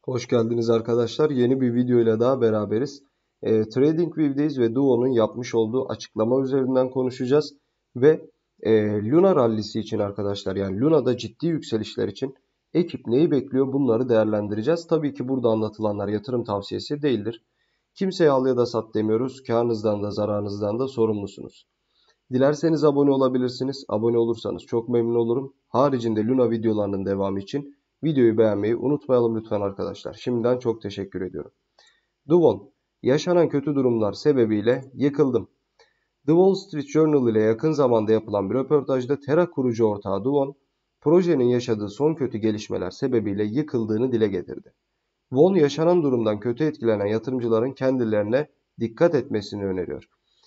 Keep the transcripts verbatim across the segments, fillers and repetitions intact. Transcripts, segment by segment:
Hoş geldiniz arkadaşlar. Yeni bir video ile daha beraberiz. E, TradingView'deyiz ve Duo'nun yapmış olduğu açıklama üzerinden konuşacağız. Ve e, Luna rallisi için arkadaşlar, yani Luna'da ciddi yükselişler için ekip neyi bekliyor, bunları değerlendireceğiz. Tabii ki burada anlatılanlar yatırım tavsiyesi değildir. Kimseye al ya da sat demiyoruz. Kârınızdan da zararınızdan da sorumlusunuz. Dilerseniz abone olabilirsiniz. Abone olursanız çok memnun olurum. Haricinde Luna videolarının devamı için videoyu beğenmeyi unutmayalım lütfen arkadaşlar. Şimdiden çok teşekkür ediyorum. Duvon, yaşanan kötü durumlar sebebiyle yıkıldım. The Wall Street Journal ile yakın zamanda yapılan bir röportajda Terra kurucu ortağı Duvon, projenin yaşadığı son kötü gelişmeler sebebiyle yıkıldığını dile getirdi. Won, yaşanan durumdan kötü etkilenen yatırımcıların kendilerine dikkat etmesini öneriyor.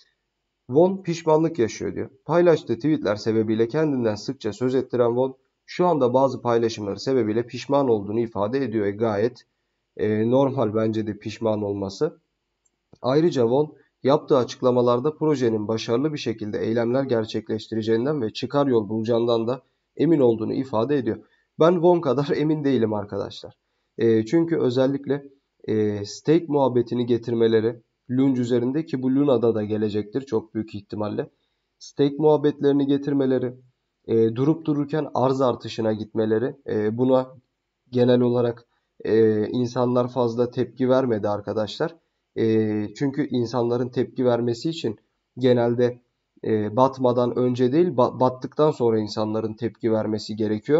Won pişmanlık yaşıyor diyor. Paylaştığı tweetler sebebiyle kendinden sıkça söz ettiren Won, şu anda bazı paylaşımları sebebiyle pişman olduğunu ifade ediyor. E, gayet e, normal bence de pişman olması. Ayrıca Won yaptığı açıklamalarda projenin başarılı bir şekilde eylemler gerçekleştireceğinden ve çıkar yol bulacağından da emin olduğunu ifade ediyor. Ben Won kadar emin değilim arkadaşlar. E, çünkü özellikle e, stake muhabbetini getirmeleri Lunge üzerinde, ki bu Luna'da da gelecektir çok büyük ihtimalle. Stake muhabbetlerini getirmeleri, e, durup dururken arz artışına gitmeleri, e, buna genel olarak e, insanlar fazla tepki vermedi arkadaşlar. E, çünkü insanların tepki vermesi için genelde e, batmadan önce değil, battıktan sonra insanların tepki vermesi gerekiyor.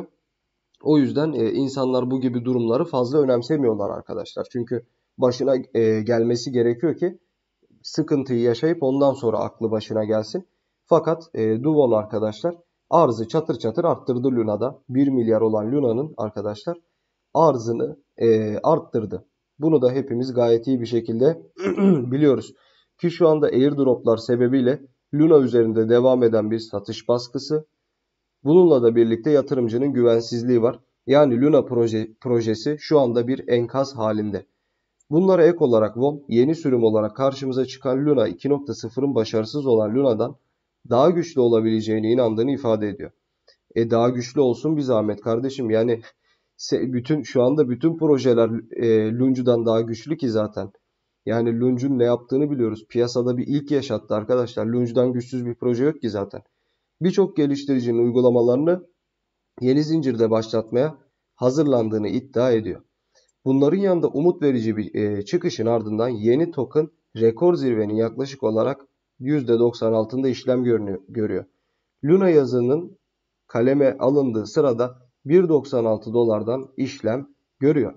O yüzden e, insanlar bu gibi durumları fazla önemsemiyorlar arkadaşlar. Çünkü başına e, gelmesi gerekiyor ki sıkıntıyı yaşayıp ondan sonra aklı başına gelsin. Fakat e, Duvon arkadaşlar arzı çatır çatır arttırdı Luna'da. bir milyar olan Luna'nın arkadaşlar arzını e, arttırdı. Bunu da hepimiz gayet iyi bir şekilde biliyoruz. Ki şu anda airdroplar sebebiyle Luna üzerinde devam eden bir satış baskısı. Bununla da birlikte yatırımcının güvensizliği var. Yani Luna proje, projesi şu anda bir enkaz halinde. Bunlara ek olarak Won yeni sürüm olarak karşımıza çıkan Luna iki nokta sıfırın başarısız olan Luna'dan daha güçlü olabileceğine inandığını ifade ediyor. E daha güçlü olsun bir zahmet kardeşim. Yani bütün şu anda bütün projeler e, Lunge'dan daha güçlü ki zaten. Yani Lunge'un ne yaptığını biliyoruz. Piyasada bir ilk yaşattı arkadaşlar. Lunge'dan güçsüz bir proje yok ki zaten. Birçok geliştiricinin uygulamalarını yeni zincirde başlatmaya hazırlandığını iddia ediyor. Bunların yanında umut verici bir e, çıkışın ardından yeni token rekor zirvenin yaklaşık olarak yüzde doksan altında işlem görüyor. Luna yazının kaleme alındığı sırada bir virgül doksan altı dolardan işlem görüyor.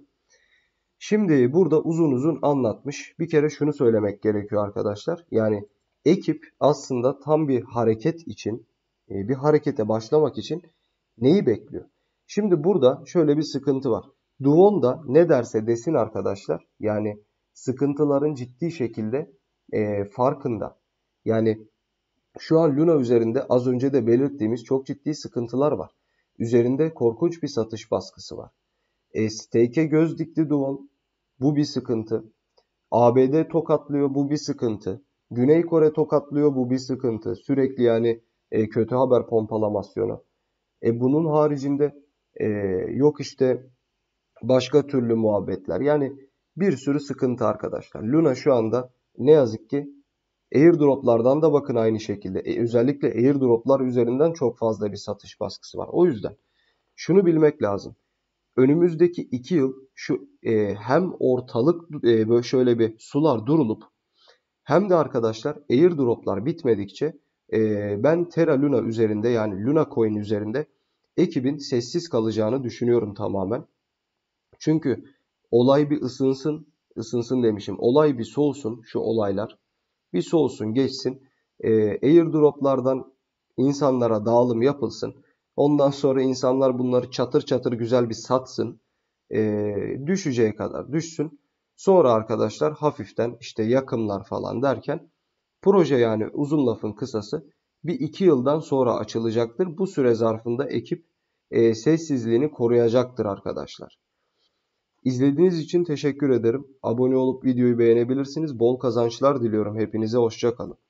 Şimdi burada uzun uzun anlatmış. Bir kere şunu söylemek gerekiyor arkadaşlar. Yani ekip aslında tam bir hareket için, bir harekete başlamak için neyi bekliyor? Şimdi burada şöyle bir sıkıntı var. Duvon da ne derse desin arkadaşlar, yani sıkıntıların ciddi şekilde e, farkında. Yani şu an Luna üzerinde az önce de belirttiğimiz çok ciddi sıkıntılar var. Üzerinde korkunç bir satış baskısı var. E, stake'e göz dikti Duvon. Bu bir sıkıntı. A B D tokatlıyor, bu bir sıkıntı. Güney Kore tokatlıyor, bu bir sıkıntı. Sürekli yani e, kötü haber pompalamasyonu. E, bunun haricinde e, yok işte başka türlü muhabbetler. Yani bir sürü sıkıntı arkadaşlar. Luna şu anda ne yazık ki airdroplardan da bakın aynı şekilde. E, özellikle airdroplar üzerinden çok fazla bir satış baskısı var. O yüzden şunu bilmek lazım. Önümüzdeki iki yıl şu e, hem ortalık e, böyle şöyle bir sular durulup hem de arkadaşlar airdroplar bitmedikçe e, ben Terra Luna üzerinde, yani Luna Coin üzerinde ekibin sessiz kalacağını düşünüyorum tamamen. Çünkü olay bir ısınsın, ısınsın demişim. Olay bir soğusun, şu olaylar. Bir soğusun, geçsin. E, airdroplardan insanlara dağılım yapılsın. Ondan sonra insanlar bunları çatır çatır güzel bir satsın. E, düşeceği kadar düşsün. Sonra arkadaşlar hafiften işte yakımlar falan derken proje, yani uzun lafın kısası, bir iki yıldan sonra açılacaktır. Bu süre zarfında ekip e, sessizliğini koruyacaktır arkadaşlar. İzlediğiniz için teşekkür ederim. Abone olup videoyu beğenebilirsiniz. Bol kazançlar diliyorum hepinize. Hoşça kalın.